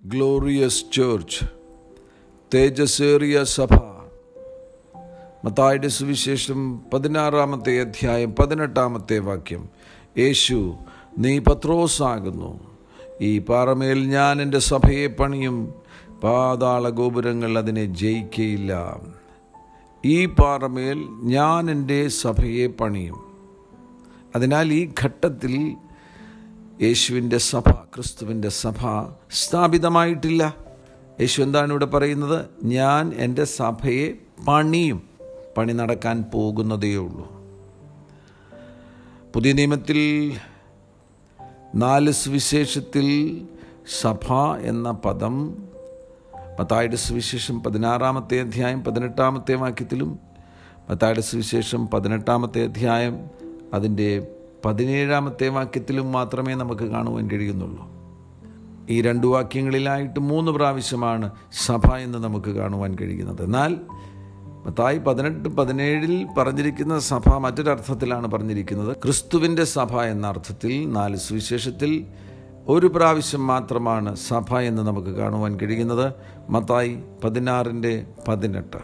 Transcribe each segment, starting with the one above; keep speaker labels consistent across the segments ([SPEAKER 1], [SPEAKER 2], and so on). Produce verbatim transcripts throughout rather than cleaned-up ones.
[SPEAKER 1] Glorious church, തേജസ്സേറിയ സഭ. മത്തായിയുടെ സുവിശേഷം പതിനാറാമത്തെ അധ്യായം പതിനെട്ടാമത്തെ വാക്യം. യേശു, നീ പത്രോസാകുന്നു, ഈ പാറമേൽ ഞാൻ എൻ്റെ സഭയെ പണിയും, പാതാള ഗോപുരങ്ങൾ അതിനെ ജയിക്കയില്ല. ഈ പാറമേൽ ഞാൻ എൻ്റെ സഭയെ പണിയും. അതിനാൽ ഈ ഘട്ടത്തിൽ യേശുവിൻ്റെ സഭ, ക്രിസ്തുവിൻ്റെ സഭ സ്ഥാപിതമായിട്ടില്ല. യേശു എന്താണ് ഇവിടെ പറയുന്നത്? ഞാൻ എൻ്റെ സഭയെ പണിയും. പണി നടക്കാൻ പോകുന്നതേ ഉള്ളൂ. പുതിയ നിയമത്തിൽ നാല് സുവിശേഷത്തിൽ സഭ എന്ന പദം മത്തായിയുടെ സുവിശേഷം പതിനാറാമത്തെ അധ്യായം പതിനെട്ടാമത്തെ വാക്യത്തിലും മത്തായിയുടെ സുവിശേഷം പതിനെട്ടാമത്തെ അധ്യായം അതിൻ്റെ പതിനേഴാമത്തെ വാക്യത്തിലും മാത്രമേ നമുക്ക് കാണുവാൻ കഴിയുന്നുള്ളൂ. ഈ രണ്ട് വാക്യങ്ങളിലായിട്ട് മൂന്ന് പ്രാവശ്യമാണ് സഭ എന്ന് നമുക്ക് കാണുവാൻ കഴിയുന്നത്. എന്നാൽ മത്തായി പതിനെട്ട് പതിനേഴിൽ പറഞ്ഞിരിക്കുന്ന സഭ മറ്റൊരർത്ഥത്തിലാണ് പറഞ്ഞിരിക്കുന്നത്. ക്രിസ്തുവിൻ്റെ സഭ എന്ന അർത്ഥത്തിൽ നാല് സുവിശേഷത്തിൽ ഒരു പ്രാവശ്യം മാത്രമാണ് സഭ എന്ന് നമുക്ക് കാണുവാൻ കഴിയുന്നത്. മത്തായി പതിനാറിൻ്റെ പതിനെട്ട്.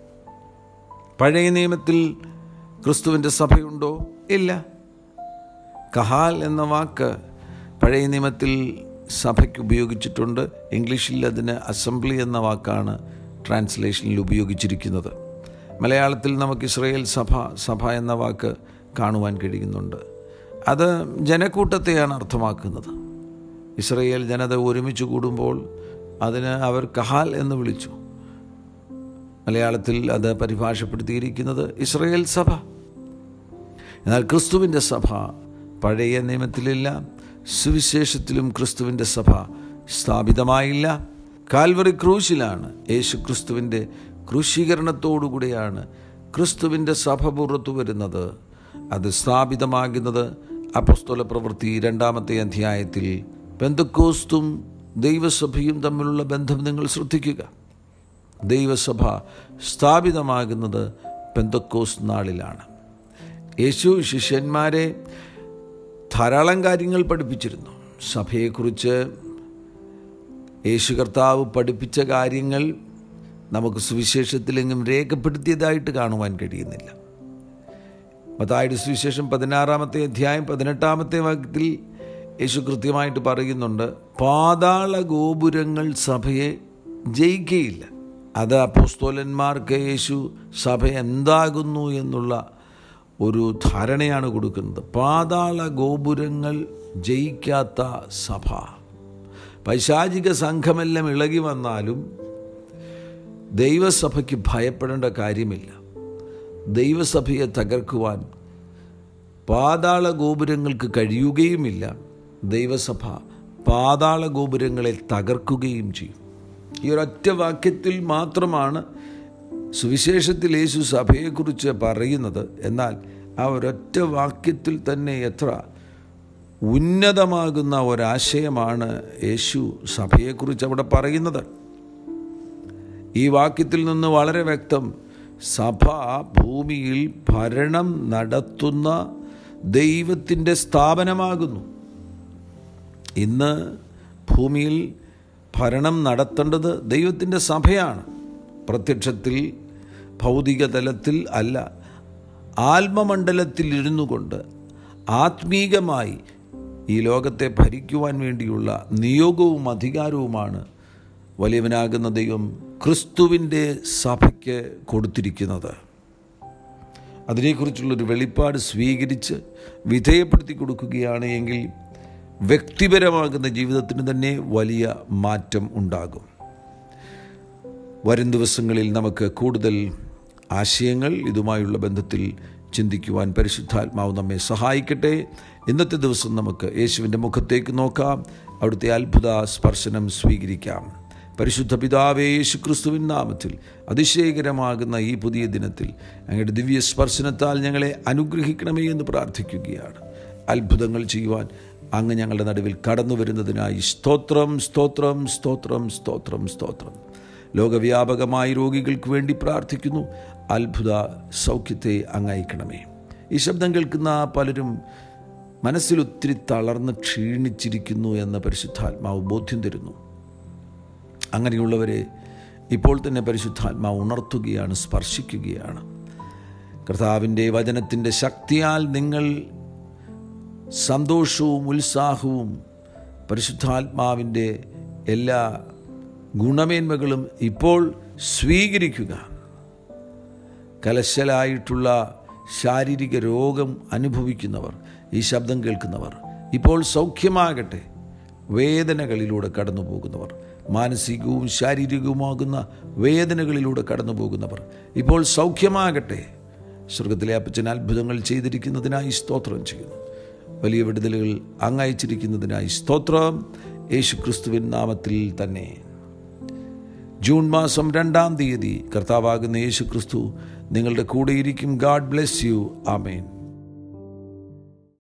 [SPEAKER 1] പഴയ നിയമത്തിൽ ക്രിസ്തുവിൻ്റെ സഭയുണ്ടോ? ഇല്ല. കഹാൽ എന്ന വാക്ക് പഴയ നിയമത്തിൽ സഭയ്ക്ക് ഉപയോഗിച്ചിട്ടുണ്ട്. ഇംഗ്ലീഷിൽ അതിന് അസംബ്ലി എന്ന വാക്കാണ് ട്രാൻസ്ലേഷനിൽ ഉപയോഗിച്ചിരിക്കുന്നത്. മലയാളത്തിൽ നമുക്ക് ഇസ്രായേൽ സഭ സഭ എന്ന വാക്ക് കാണുവാൻ കഴിയുന്നുണ്ട്. അത് ജനക്കൂട്ടത്തെയാണ് അർത്ഥമാക്കുന്നത്. ഇസ്രായേൽ ജനത ഒരുമിച്ച് കൂടുമ്പോൾ അതിന് അവർ കഹാൽ എന്ന് വിളിച്ചു. മലയാളത്തിൽ അത് പരിഭാഷപ്പെടുത്തിയിരിക്കുന്നത് ഇസ്രായേൽ സഭ. എന്നാൽ ക്രിസ്തുവിൻ്റെ സഭ പഴയ നിയമത്തിലില്ല. സുവിശേഷത്തിലും ക്രിസ്തുവിൻ്റെ സഭ സ്ഥാപിതമായില്ല. കാൽവറി ക്രൂശിലാണ്, യേശു ക്രിസ്തുവിൻ്റെ ക്രൂശീകരണത്തോടുകൂടിയാണ് ക്രിസ്തുവിൻ്റെ സഭ പുറത്തു വരുന്നത്. അത് സ്ഥാപിതമാകുന്നത് അപ്പോസ്തല പ്രവൃത്തി രണ്ടാമത്തെ അധ്യായത്തിൽ. പെന്തക്കോസ്തും ദൈവസഭയും തമ്മിലുള്ള ബന്ധം നിങ്ങൾ ശ്രദ്ധിക്കുക. ദൈവസഭ സ്ഥാപിതമാകുന്നത് പെന്തക്കോസ്ത് നാളിലാണ്. യേശു ശിഷ്യന്മാരെ ധാരാളം കാര്യങ്ങൾ പഠിപ്പിച്ചിരുന്നു. സഭയെക്കുറിച്ച് യേശു കർത്താവ് പഠിപ്പിച്ച കാര്യങ്ങൾ നമുക്ക് സുവിശേഷത്തിലെങ്ങും രേഖപ്പെടുത്തിയതായിട്ട് കാണുവാൻ കഴിയുന്നില്ല. മത്തായിയുടെ സുവിശേഷം പതിനാറാമത്തെ അധ്യായം പതിനെട്ടാമത്തെ വാക്യത്തിൽ യേശു കൃത്യമായിട്ട് പറയുന്നുണ്ട്, പാതാള ഗോപുരങ്ങൾ സഭയെ ജയിക്കുകയില്ല. അത് അപ്പോസ്തലന്മാർക്ക് യേശു സഭ എന്താകുന്നു എന്നുള്ള ഒരു ധാരണയാണ് കൊടുക്കുന്നത്. പാതാള ഗോപുരങ്ങൾ ജയിക്കാത്ത സഭ. പൈശാചിക സംഘമെല്ലാം ഇളകി വന്നാലും ദൈവസഭയ്ക്ക് ഭയപ്പെടേണ്ട കാര്യമില്ല. ദൈവസഭയെ തകർക്കുവാൻ പാതാള ഗോപുരങ്ങൾക്ക് കഴിയുകയുമില്ല. ദൈവസഭ പാതാള ഗോപുരങ്ങളെ തകർക്കുകയും ചെയ്യും. ഈ ഒരൊറ്റ വാക്യത്തിൽ മാത്രമാണ് സുവിശേഷത്തിൽ യേശു സഭയെക്കുറിച്ച് പറയുന്നത്. എന്നാൽ ആ ഒരൊറ്റ വാക്യത്തിൽ തന്നെ എത്ര ഉന്നതമാകുന്ന ഒരാശയമാണ് യേശു സഭയെക്കുറിച്ച് അവിടെ പറയുന്നത്. ഈ വാക്യത്തിൽ നിന്ന് വളരെ വ്യക്തം, സഭ ഭൂമിയിൽ ഭരണം നടത്തുന്ന ദൈവത്തിൻ്റെ സ്ഥാപനമാകുന്നു. ഇന്ന് ഭൂമിയിൽ ഭരണം നടത്തേണ്ടത് ദൈവത്തിൻ്റെ സഭയാണ്. പ്രത്യക്ഷത്തിൽ ഭൗതിക തലത്തിൽ അല്ല, ആത്മമണ്ഡലത്തിൽ ഇരുന്നു കൊണ്ട് ആത്മീകമായി ഈ ലോകത്തെ ഭരിക്കുവാൻ വേണ്ടിയുള്ള നിയോഗവും അധികാരവുമാണ് വലിയവനാകുന്ന ദൈവം ക്രിസ്തുവിൻ്റെ സഭയ്ക്ക് കൊടുത്തിരിക്കുന്നത്. അതിനെക്കുറിച്ചുള്ളൊരു വെളിപ്പാട് സ്വീകരിച്ച് വിധേയപ്പെടുത്തി കൊടുക്കുകയാണ് എങ്കിൽ വ്യക്തിപരമാകുന്ന ജീവിതത്തിന് തന്നെ വലിയ മാറ്റം ഉണ്ടാകും. വരും ദിവസങ്ങളിൽ നമുക്ക് കൂടുതൽ ആശയങ്ങൾ ഇതുമായുള്ള ബന്ധത്തിൽ ചിന്തിക്കുവാൻ പരിശുദ്ധാത്മാവ് നമ്മെ സഹായിക്കട്ടെ. ഇന്നത്തെ ദിവസം നമുക്ക് യേശുവിൻ്റെ മുഖത്തേക്ക് നോക്കാം, അവിടുത്തെ അത്ഭുത സ്പർശനം സ്വീകരിക്കാം. പരിശുദ്ധ പിതാവേ, യേശു ക്രിസ്തുവിൻ നാമത്തിൽ അതിശയകരമാകുന്ന ഈ പുതിയ ദിനത്തിൽ അങ്ങയുടെ ദിവ്യ സ്പർശനത്താൽ ഞങ്ങളെ അനുഗ്രഹിക്കണമേ എന്ന് പ്രാർത്ഥിക്കുകയാണ്. അത്ഭുതങ്ങൾ ചെയ്യുവാൻ അങ്ങ് ഞങ്ങളുടെ നടുവിൽ കടന്നു വരുന്നതിനായി സ്തോത്രം, സ്തോത്രം, സ്തോത്രം, സ്തോത്രം, സ്തോത്രം. ലോകവ്യാപകമായി രോഗികൾക്ക് വേണ്ടി പ്രാർത്ഥിക്കുന്നു. അത്ഭുത സൗഖ്യത്തെ അങ്ങയക്കണമേ. ഈ ശബ്ദം കേൾക്കുന്ന പലരും മനസ്സിലൊത്തിരി തളർന്ന് ക്ഷീണിച്ചിരിക്കുന്നു എന്ന് പരിശുദ്ധാത്മാവ് ബോധ്യം തരുന്നു. അങ്ങനെയുള്ളവരെ ഇപ്പോൾ തന്നെ പരിശുദ്ധാത്മാവ് ഉണർത്തുകയാണ്, സ്പർശിക്കുകയാണ്. കർത്താവിൻ്റെ വചനത്തിൻ്റെ ശക്തിയാൽ നിങ്ങൾ സന്തോഷവും ഉത്സാഹവും പരിശുദ്ധാത്മാവിൻ്റെ എല്ലാ ഗുണമേന്മകളും ഇപ്പോൾ സ്വീകരിക്കുക. കലശലായിട്ടുള്ള ശാരീരിക രോഗം അനുഭവിക്കുന്നവർ, ഈ ശബ്ദം കേൾക്കുന്നവർ ഇപ്പോൾ സൗഖ്യമാകട്ടെ. വേദനകളിലൂടെ കടന്നു പോകുന്നവർ, മാനസികവും ശാരീരികവുമാകുന്ന വേദനകളിലൂടെ കടന്നു പോകുന്നവർ ഇപ്പോൾ സൗഖ്യമാകട്ടെ. സ്വർഗത്തിലെ അപ്പച്ചൻ അത്ഭുതങ്ങൾ ചെയ്തിരിക്കുന്നതിനായി സ്തോത്രം ചെയ്യുന്നു. വലിയ വിടുതലുകൾ അങ്ങയച്ചിരിക്കുന്നതിനായി സ്തോത്രം. യേശു ക്രിസ്തുവിൻ നാമത്തിൽ തന്നെ. ജൂൺ മാസം രണ്ടാം തീയതി കർത്താവാകുന്ന യേശു ക്രിസ്തു നിങ്ങളുടെ കൂടെയിരിക്കും. God bless you. ആമേൻ.